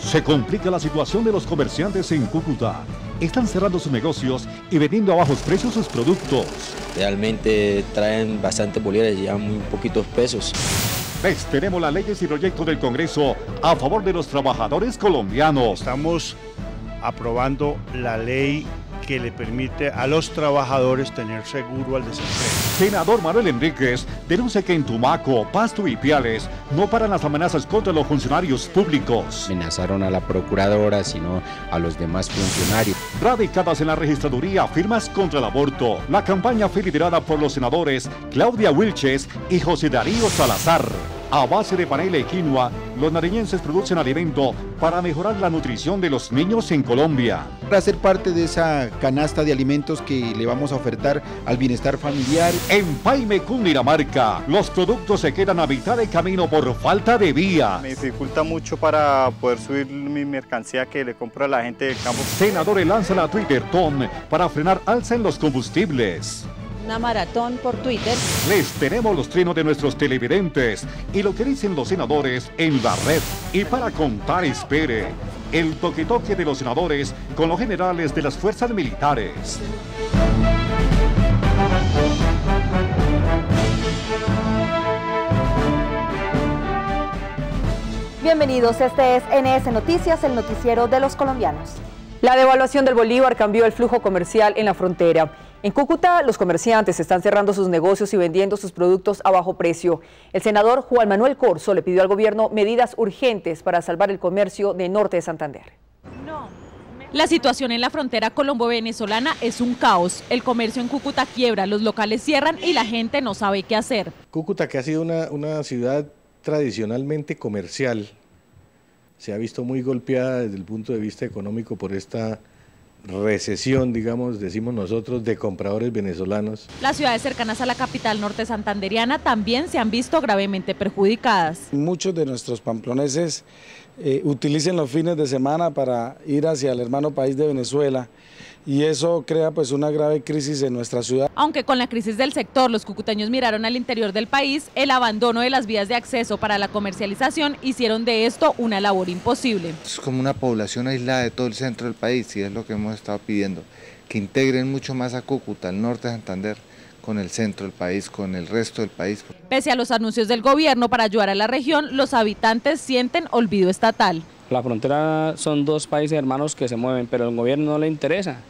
Se complica la situación de los comerciantes en Cúcuta. Están cerrando sus negocios y vendiendo a bajos precios sus productos. Realmente traen bastantes bolívares y ya muy poquitos pesos. Les tenemos las leyes y proyectos del Congreso a favor de los trabajadores colombianos. Estamos aprobando la ley que le permite a los trabajadores tener seguro al desempleo. Senador Manuel Enríquez denuncia que en Tumaco, Pasto y Piales no paran las amenazas contra los funcionarios públicos. Amenazaron a la procuradora, sino a los demás funcionarios. Radicadas en la registraduría firmas contra el aborto. La campaña fue liderada por los senadores Claudia Wilches y José Darío Salazar. A base de panela y quinoa, los nariñenses producen alimento para mejorar la nutrición de los niños en Colombia. Para ser parte de esa canasta de alimentos que le vamos a ofertar al bienestar familiar. En Paime, Cundinamarca, los productos se quedan a mitad de camino por falta de vías. Me dificulta mucho para poder subir mi mercancía que le compro a la gente del campo. Senadores lanzan la Twitterton para frenar alza en los combustibles. Una maratón por Twitter. Les tenemos los trinos de nuestros televidentes y lo que dicen los senadores en la red. Y para contar, espere, el toque-toque de los senadores con los generales de las fuerzas militares. Bienvenidos, este es NS Noticias, el noticiero de los colombianos. La devaluación del bolívar cambió el flujo comercial en la frontera. En Cúcuta, los comerciantes están cerrando sus negocios y vendiendo sus productos a bajo precio. El senador Juan Manuel Corzo le pidió al gobierno medidas urgentes para salvar el comercio de norte de Santander. La situación en la frontera colombo-venezolana es un caos. El comercio en Cúcuta quiebra, los locales cierran y la gente no sabe qué hacer. Cúcuta, que ha sido una ciudad tradicionalmente comercial, se ha visto muy golpeada desde el punto de vista económico por esta recesión, digamos, decimos nosotros, de compradores venezolanos. Las ciudades cercanas a la capital norte santanderiana también se han visto gravemente perjudicadas. Muchos de nuestros pamploneses utilizan los fines de semana para ir hacia el hermano país de Venezuela y eso crea pues una grave crisis en nuestra ciudad. Aunque con la crisis del sector los cucuteños miraron al interior del país, el abandono de las vías de acceso para la comercialización hicieron de esto una labor imposible. Es como una población aislada de todo el centro del país y es lo que hemos estado pidiendo, que integren mucho más a Cúcuta, el norte de Santander, con el centro del país, con el resto del país. Pese a los anuncios del gobierno para ayudar a la región, los habitantes sienten olvido estatal. La frontera son dos países hermanos que se mueven, pero al gobierno no le interesa.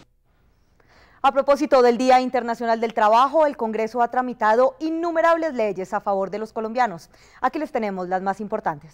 A propósito del Día Internacional del Trabajo, el Congreso ha tramitado innumerables leyes a favor de los colombianos. Aquí les tenemos las más importantes.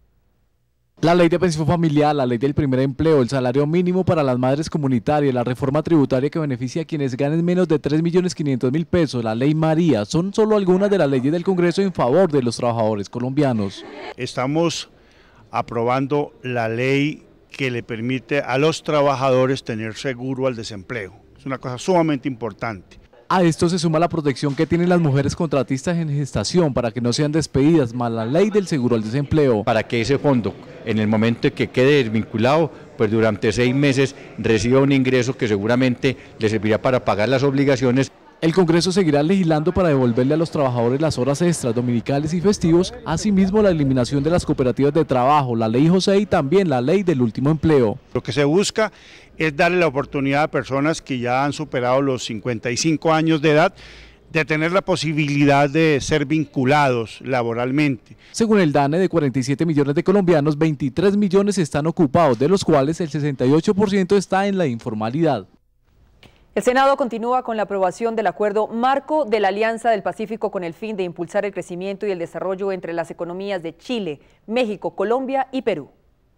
La ley de pensión familiar, la ley del primer empleo, el salario mínimo para las madres comunitarias, la reforma tributaria que beneficia a quienes ganen menos de 3.500.000 pesos, la ley María, son solo algunas de las leyes del Congreso en favor de los trabajadores colombianos. Estamos aprobando la ley que le permite a los trabajadores tener seguro al desempleo. Es una cosa sumamente importante. A esto se suma la protección que tienen las mujeres contratistas en gestación para que no sean despedidas, más la ley del seguro al desempleo. Para que ese fondo, en el momento que quede desvinculado, pues durante 6 meses reciba un ingreso que seguramente le servirá para pagar las obligaciones. El Congreso seguirá legislando para devolverle a los trabajadores las horas extras, dominicales y festivos, asimismo la eliminación de las cooperativas de trabajo, la ley José y también la ley del último empleo. Lo que se busca es darle la oportunidad a personas que ya han superado los 55 años de edad de tener la posibilidad de ser vinculados laboralmente. Según el DANE, de 47 millones de colombianos, 23 millones están ocupados, de los cuales el 68% está en la informalidad. El Senado continúa con la aprobación del acuerdo marco de la Alianza del Pacífico con el fin de impulsar el crecimiento y el desarrollo entre las economías de Chile, México, Colombia y Perú.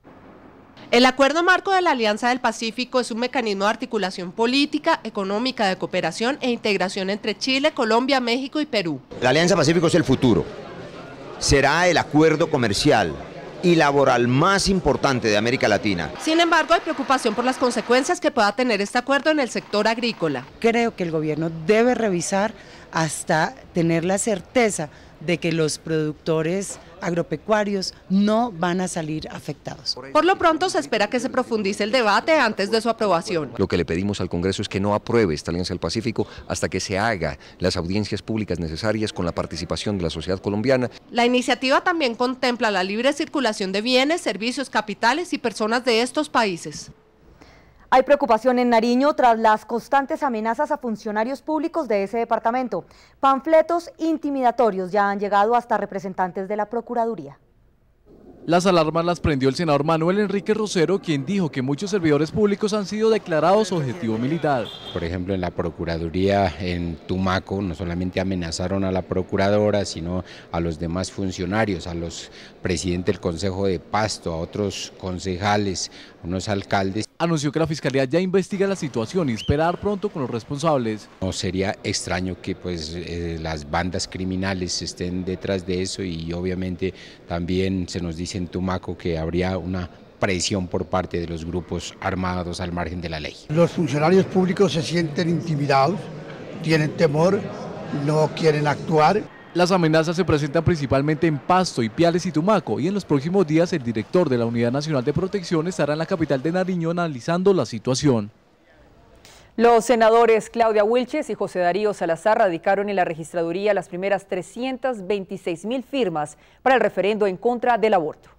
El Acuerdo Marco de la Alianza del Pacífico es un mecanismo de articulación política, económica, de cooperación e integración entre Chile, Colombia, México y Perú. La Alianza Pacífico es el futuro. Será el acuerdo comercial y laboral más importante de América Latina. Sin embargo, hay preocupación por las consecuencias que pueda tener este acuerdo en el sector agrícola. Creo que el gobierno debe revisar hasta tener la certeza de que los productores agropecuarios no van a salir afectados. Por lo pronto se espera que se profundice el debate antes de su aprobación. Lo que le pedimos al Congreso es que no apruebe esta Alianza del Pacífico hasta que se haga las audiencias públicas necesarias con la participación de la sociedad colombiana. La iniciativa también contempla la libre circulación de bienes, servicios, capitales y personas de estos países. Hay preocupación en Nariño tras las constantes amenazas a funcionarios públicos de ese departamento. Panfletos intimidatorios ya han llegado hasta representantes de la Procuraduría. Las alarmas las prendió el senador Manuel Enrique Rosero, quien dijo que muchos servidores públicos han sido declarados objetivo militar. Por ejemplo, en la Procuraduría en Tumaco no solamente amenazaron a la procuradora, sino a los demás funcionarios, a los presidentes del Consejo de Pasto, a otros concejales, a unos alcaldes. Anunció que la Fiscalía ya investiga la situación y espera dar pronto con los responsables. No sería extraño que las bandas criminales estén detrás de eso, y obviamente también se nos dice en Tumaco que habría una presión por parte de los grupos armados al margen de la ley. Los funcionarios públicos se sienten intimidados, tienen temor, no quieren actuar. Las amenazas se presentan principalmente en Pasto, Ipiales y Tumaco, y en los próximos días el director de la Unidad Nacional de Protección estará en la capital de Nariño analizando la situación. Los senadores Claudia Wilches y José Darío Salazar radicaron en la registraduría las primeras 326.000 firmas para el referendo en contra del aborto.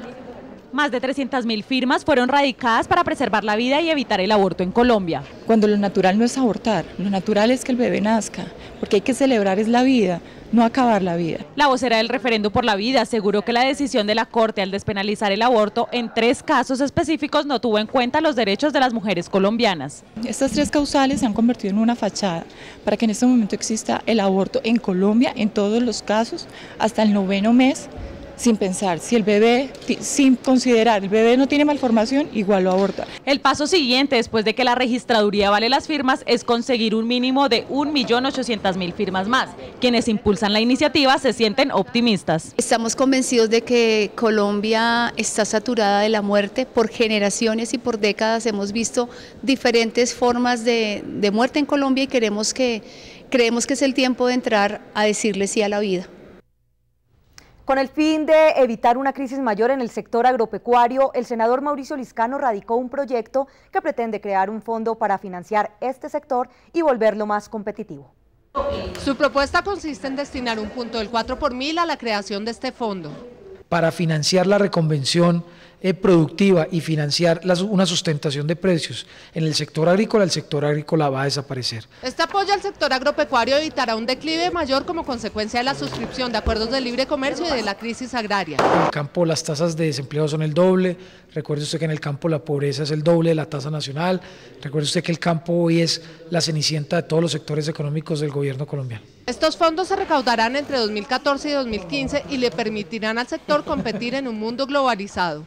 Más de 300.000 firmas fueron radicadas para preservar la vida y evitar el aborto en Colombia. Cuando lo natural no es abortar, lo natural es que el bebé nazca, porque hay que celebrar es la vida, no acabar la vida. La vocera del Referendo por la Vida aseguró que la decisión de la Corte al despenalizar el aborto en 3 casos específicos no tuvo en cuenta los derechos de las mujeres colombianas. Estas 3 causales se han convertido en una fachada para que en este momento exista el aborto en Colombia, en todos los casos, hasta el 9º mes, sin pensar, si el bebé, sin considerar, el bebé no tiene malformación, igual lo aborta. El paso siguiente, después de que la registraduría vale las firmas, es conseguir un mínimo de 1.800.000 firmas más. Quienes impulsan la iniciativa se sienten optimistas. Estamos convencidos de que Colombia está saturada de la muerte. Por generaciones y por décadas hemos visto diferentes formas de muerte en Colombia y creemos que es el tiempo de entrar a decirle sí a la vida. Con el fin de evitar una crisis mayor en el sector agropecuario, el senador Mauricio Liscano radicó un proyecto que pretende crear un fondo para financiar este sector y volverlo más competitivo. Su propuesta consiste en destinar un punto del 4 por mil a la creación de este fondo. Para financiar la reconvención productiva y financiar una sustentación de precios en el sector agrícola va a desaparecer. Este apoyo al sector agropecuario evitará un declive mayor como consecuencia de la suscripción de acuerdos de libre comercio y de la crisis agraria. En el campo las tasas de desempleo son el doble, recuerde usted que en el campo la pobreza es el doble de la tasa nacional, recuerde usted que el campo hoy es la cenicienta de todos los sectores económicos del gobierno colombiano. Estos fondos se recaudarán entre 2014 y 2015 y le permitirán al sector competir en un mundo globalizado.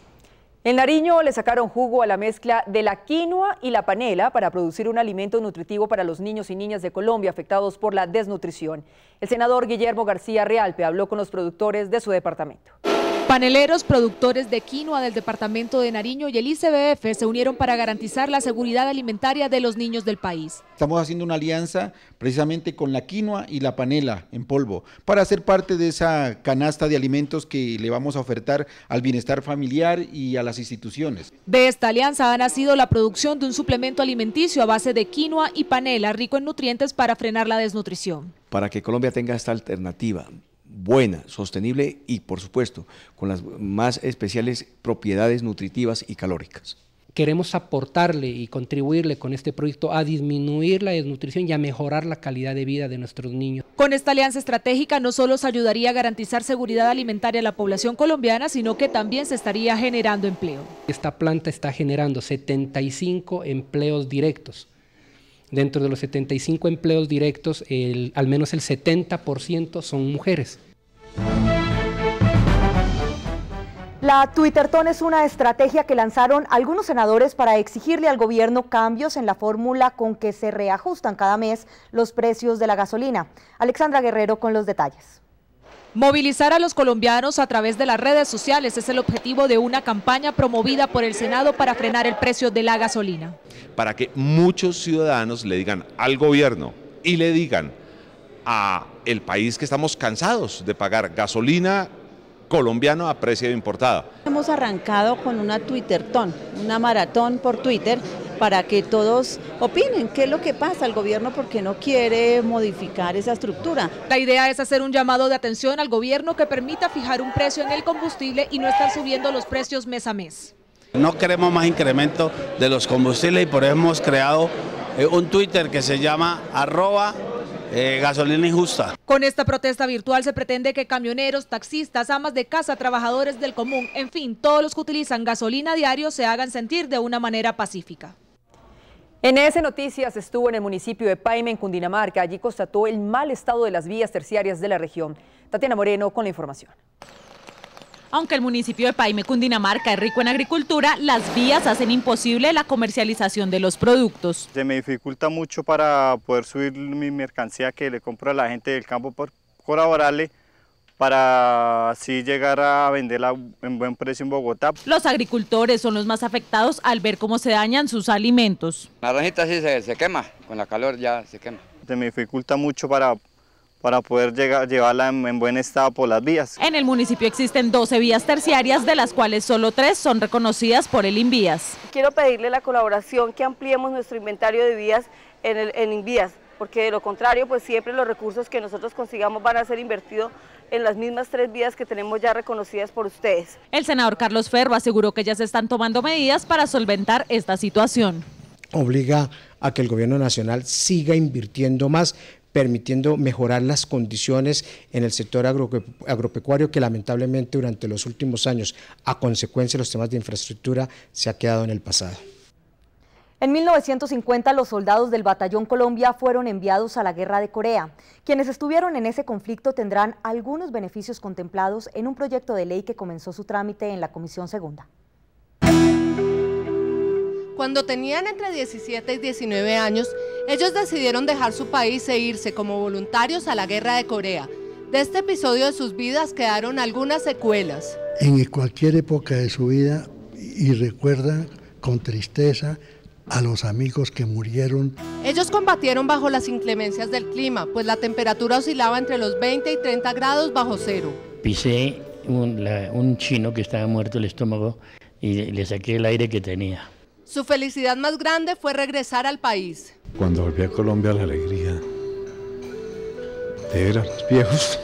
En Nariño le sacaron jugo a la mezcla de la quinoa y la panela para producir un alimento nutritivo para los niños y niñas de Colombia afectados por la desnutrición. El senador Guillermo García Realpe habló con los productores de su departamento. Paneleros, productores de quinoa del departamento de Nariño y el ICBF se unieron para garantizar la seguridad alimentaria de los niños del país. Estamos haciendo una alianza precisamente con la quinoa y la panela en polvo para ser parte de esa canasta de alimentos que le vamos a ofertar al bienestar familiar y a las instituciones. De esta alianza ha nacido la producción de un suplemento alimenticio a base de quinoa y panela rico en nutrientes para frenar la desnutrición. Para que Colombia tenga esta alternativa buena, sostenible y, por supuesto, con las más especiales propiedades nutritivas y calóricas. Queremos aportarle y contribuirle con este proyecto a disminuir la desnutrición y a mejorar la calidad de vida de nuestros niños. Con esta alianza estratégica no solo se ayudaría a garantizar seguridad alimentaria a la población colombiana, sino que también se estaría generando empleo. Esta planta está generando 75 empleos directos. Dentro de los 75 empleos directos, al menos el 70% son mujeres. La Twitterton es una estrategia que lanzaron algunos senadores para exigirle al gobierno cambios en la fórmula con que se reajustan cada mes los precios de la gasolina. Alexandra Guerrero con los detalles. Movilizar a los colombianos a través de las redes sociales es el objetivo de una campaña promovida por el Senado para frenar el precio de la gasolina. Para que muchos ciudadanos le digan al gobierno y le digan a el país que estamos cansados de pagar gasolina colombiano a precio importado. Hemos arrancado con una Twitterton, una maratón por Twitter, para que todos opinen qué es lo que pasa. El gobierno porque no quiere modificar esa estructura. La idea es hacer un llamado de atención al gobierno que permita fijar un precio en el combustible y no estar subiendo los precios mes a mes. No queremos más incremento de los combustibles y por eso hemos creado un Twitter que se llama @gasolina injusta. Con esta protesta virtual se pretende que camioneros, taxistas, amas de casa, trabajadores del común, en fin, todos los que utilizan gasolina a diario se hagan sentir de una manera pacífica. NS Noticias estuvo en el municipio de Paime, en Cundinamarca. Allí constató el mal estado de las vías terciarias de la región. Tatiana Moreno con la información. Aunque el municipio de Paime, Cundinamarca, es rico en agricultura, las vías hacen imposible la comercialización de los productos. Se me dificulta mucho para poder subir mi mercancía que le compro a la gente del campo por colaborarle, para así llegar a venderla en buen precio en Bogotá. Los agricultores son los más afectados al ver cómo se dañan sus alimentos. La naranjita sí se quema, con la calor ya se quema. Se me dificulta mucho para poder llevarla en buen estado por las vías. En el municipio existen 12 vías terciarias, de las cuales solo 3 son reconocidas por el Invías. Quiero pedirle la colaboración, que ampliemos nuestro inventario de vías en Invías, porque de lo contrario, pues siempre los recursos que nosotros consigamos van a ser invertidos en las mismas 3 vías que tenemos ya reconocidas por ustedes. El senador Carlos Ferro aseguró que ya se están tomando medidas para solventar esta situación. Obliga a que el gobierno nacional siga invirtiendo más, permitiendo mejorar las condiciones en el sector agropecuario que lamentablemente durante los últimos años, a consecuencia de los temas de infraestructura, se ha quedado en el pasado. En 1950 los soldados del Batallón Colombia fueron enviados a la Guerra de Corea. Quienes estuvieron en ese conflicto tendrán algunos beneficios contemplados en un proyecto de ley que comenzó su trámite en la Comisión Segunda. Cuando tenían entre 17 y 19 años, ellos decidieron dejar su país e irse como voluntarios a la Guerra de Corea. De este episodio de sus vidas quedaron algunas secuelas. En cualquier época de su vida, y recuerda con tristeza a los amigos que murieron. Ellos combatieron bajo las inclemencias del clima, pues la temperatura oscilaba entre los 20 y 30 grados bajo cero. Pisé un chino que estaba muerto el estómago y le saqué el aire que tenía. Su felicidad más grande fue regresar al país. Cuando volví a Colombia, la alegría de ver a los viejos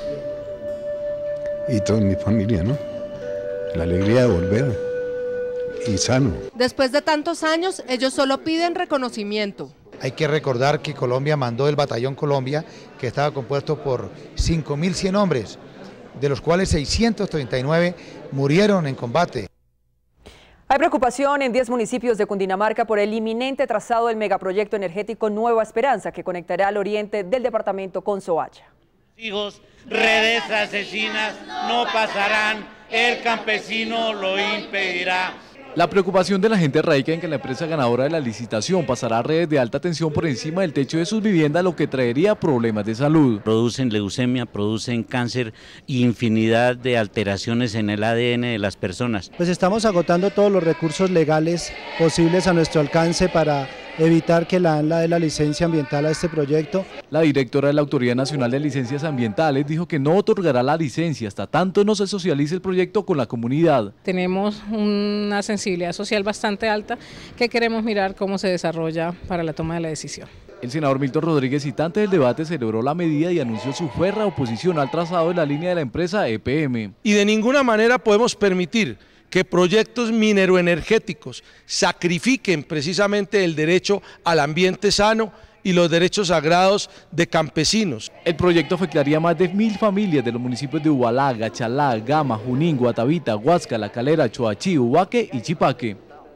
y toda mi familia, ¿no? La alegría de volver y sano. Después de tantos años, ellos solo piden reconocimiento. Hay que recordar que Colombia mandó el Batallón Colombia, que estaba compuesto por 5.100 hombres, de los cuales 639 murieron en combate. Hay preocupación en 10 municipios de Cundinamarca por el inminente trazado del megaproyecto energético Nueva Esperanza, que conectará al oriente del departamento con Soacha. Hijos, redes asesinas no pasarán, el campesino lo impedirá. La preocupación de la gente radica en que la empresa ganadora de la licitación pasará a redes de alta tensión por encima del techo de sus viviendas, lo que traería problemas de salud. Producen leucemia, producen cáncer e infinidad de alteraciones en el ADN de las personas. Pues estamos agotando todos los recursos legales posibles a nuestro alcance para evitar que la ANLA dé la licencia ambiental a este proyecto. La directora de la Autoridad Nacional de Licencias Ambientales dijo que no otorgará la licencia hasta tanto no se socialice el proyecto con la comunidad. Tenemos una sensibilidad social bastante alta que queremos mirar cómo se desarrolla para la toma de la decisión. El senador Milton Rodríguez, citante del debate, celebró la medida y anunció su férrea oposición al trazado de la línea de la empresa EPM. Y de ninguna manera podemos permitir que proyectos mineroenergéticos sacrifiquen precisamente el derecho al ambiente sano y los derechos sagrados de campesinos. El proyecto afectaría a más de 1.000 familias de los municipios de Ubalá, Chalá, Gama, Junín, Guatavita, Huasca, La Calera, Choachí, Ubaque y Chipaque.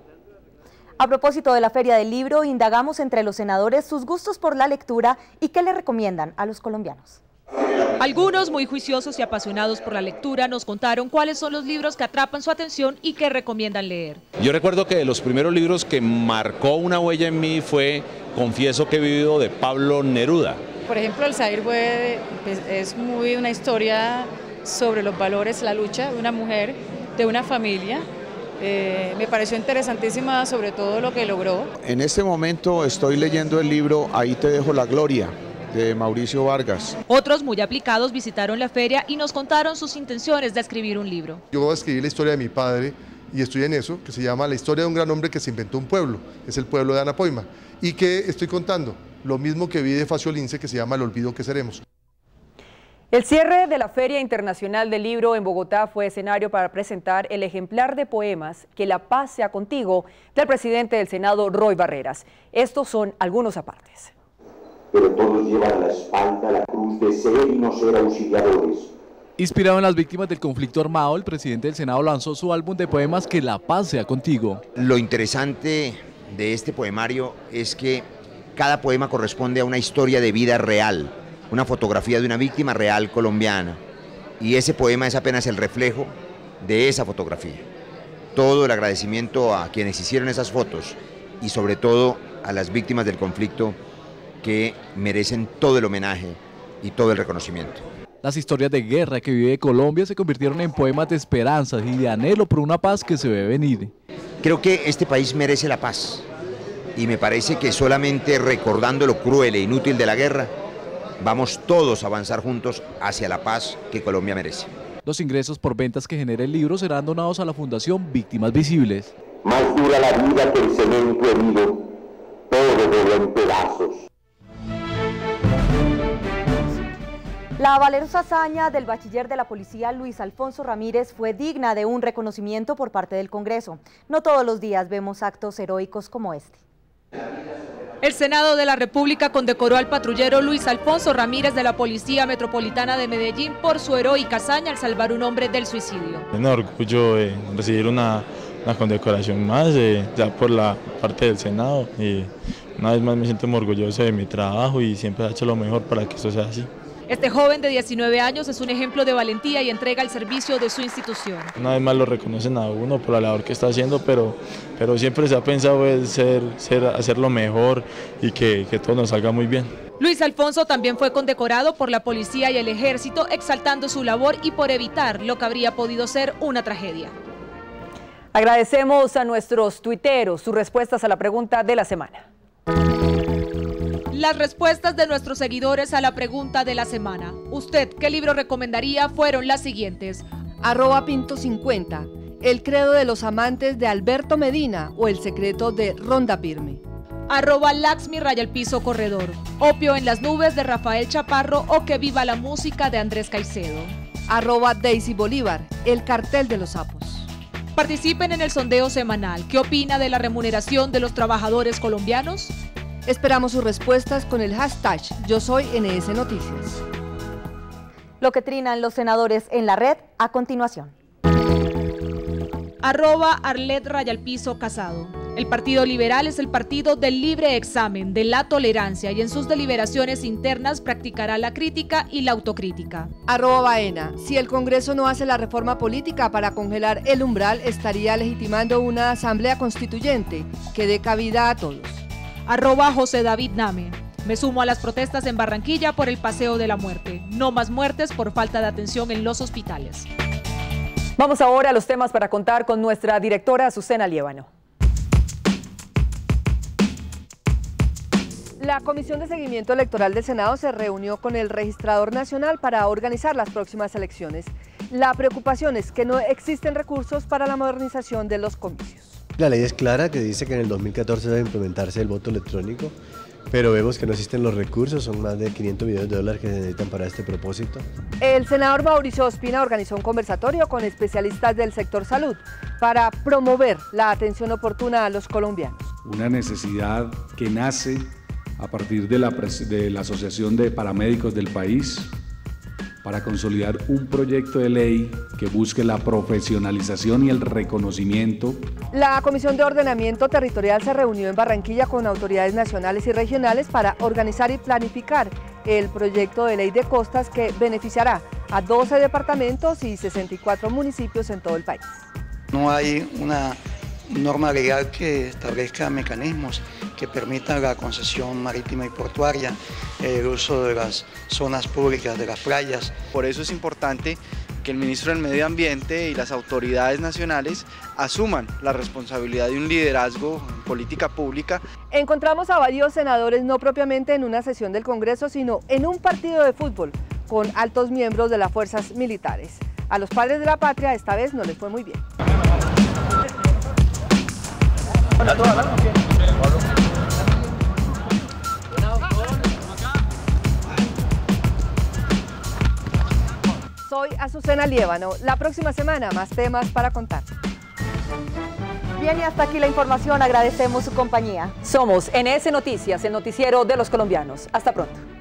A propósito de la Feria del Libro, indagamos entre los senadores sus gustos por la lectura y qué le recomiendan a los colombianos. Algunos, muy juiciosos y apasionados por la lectura, nos contaron cuáles son los libros que atrapan su atención y que recomiendan leer. Yo recuerdo que de los primeros libros que marcó una huella en mí fue Confieso que he vivido, de Pablo Neruda. Por ejemplo, El Zahir Bue es muy una historia sobre los valores, la lucha de una mujer, de una familia. Me pareció interesantísima sobre todo lo que logró. En este momento estoy leyendo el libro Ahí te dejo la gloria, de Mauricio Vargas. Otros muy aplicados visitaron la feria y nos contaron sus intenciones de escribir un libro. Yo voy a escribir la historia de mi padre y estoy en eso, que se llama La historia de un gran hombre que se inventó un pueblo, es el pueblo de Anapoima, y que estoy contando lo mismo que vi de Facio Lince, que se llama El olvido que seremos. El cierre de la Feria Internacional del Libro en Bogotá fue escenario para presentar el ejemplar de poemas Que la paz sea contigo del presidente del Senado, Roy Barreras. Estos son algunos apartes. Pero todos llevan a la espalda la cruz de ser y no ser auxiliadores. Inspirado en las víctimas del conflicto armado, el presidente del Senado lanzó su álbum de poemas Que la paz sea contigo. Lo interesante de este poemario es que cada poema corresponde a una historia de vida real, una fotografía de una víctima real colombiana, y ese poema es apenas el reflejo de esa fotografía. Todo el agradecimiento a quienes hicieron esas fotos y sobre todo a las víctimas del conflicto que merecen todo el homenaje y todo el reconocimiento. Las historias de guerra que vive Colombia se convirtieron en poemas de esperanza y de anhelo por una paz que se ve venir. Creo que este país merece la paz y me parece que solamente recordando lo cruel e inútil de la guerra vamos todos a avanzar juntos hacia la paz que Colombia merece. Los ingresos por ventas que genera el libro serán donados a la Fundación Víctimas Visibles. Más dura la vida que el cemento herido, todo voló en pedazos. La valerosa hazaña del bachiller de la policía Luis Alfonso Ramírez fue digna de un reconocimiento por parte del Congreso. No todos los días vemos actos heroicos como este. El Senado de la República condecoró al patrullero Luis Alfonso Ramírez de la Policía Metropolitana de Medellín por su heroica hazaña al salvar un hombre del suicidio. Es un orgullo recibir una condecoración más ya por la parte del Senado y una vez más me siento muy orgulloso de mi trabajo y siempre he hecho lo mejor para que esto sea así. Este joven de 19 años es un ejemplo de valentía y entrega al servicio de su institución. Una vez más lo reconocen a uno por la labor que está haciendo, pero siempre se ha pensado hacerlo mejor y que todo nos salga muy bien. Luis Alfonso también fue condecorado por la policía y el ejército, exaltando su labor y por evitar lo que habría podido ser una tragedia. Agradecemos a nuestros tuiteros sus respuestas a la pregunta de la semana. Las respuestas de nuestros seguidores a la pregunta de la semana. ¿Usted qué libro recomendaría? Fueron las siguientes. @Pinto50, El credo de los amantes de Alberto Medina o El secreto de Ronda Pirme. @Laxmi_Corredor, Opio en las nubes de Rafael Chaparro o Que viva la música de Andrés Caicedo. @Daisy Bolívar, El cartel de los sapos. Participen en el sondeo semanal. ¿Qué opina de la remuneración de los trabajadores colombianos? Esperamos sus respuestas con el hashtag Yo Soy NS Noticias. Lo que trinan los senadores en la red a continuación. @Arlet_Casado. El Partido Liberal es el partido del libre examen, de la tolerancia y en sus deliberaciones internas practicará la crítica y la autocrítica. @Baena. Si el Congreso no hace la reforma política para congelar el umbral, estaría legitimando una asamblea constituyente que dé cabida a todos. @José David Name. Me sumo a las protestas en Barranquilla por el Paseo de la Muerte. No más muertes por falta de atención en los hospitales. Vamos ahora a los temas para contar con nuestra directora Azucena Liévano. La Comisión de Seguimiento Electoral del Senado se reunió con el Registrador Nacional para organizar las próximas elecciones. La preocupación es que no existen recursos para la modernización de los comicios. La ley es clara, que dice que en el 2014 debe implementarse el voto electrónico, pero vemos que no existen los recursos, son más de $500 millones que se necesitan para este propósito. El senador Mauricio Ospina organizó un conversatorio con especialistas del sector salud para promover la atención oportuna a los colombianos. Una necesidad que nace a partir de la Asociación de Paramédicos del país, para consolidar un proyecto de ley que busque la profesionalización y el reconocimiento. La Comisión de Ordenamiento Territorial se reunió en Barranquilla con autoridades nacionales y regionales para organizar y planificar el proyecto de ley de costas que beneficiará a 12 departamentos y 64 municipios en todo el país. No hay una norma legal que establezca mecanismos que permitan la concesión marítima y portuaria, el uso de las zonas públicas de las playas. Por eso es importante que el ministro del Medio Ambiente y las autoridades nacionales asuman la responsabilidad de un liderazgo en política pública. Encontramos a varios senadores no propiamente en una sesión del Congreso, sino en un partido de fútbol con altos miembros de las fuerzas militares. A los padres de la patria esta vez no les fue muy bien. Soy Azucena Liévano. La próxima semana más temas para contar. Bien, y hasta aquí la información. Agradecemos su compañía. Somos NS Noticias, el noticiero de los colombianos. Hasta pronto.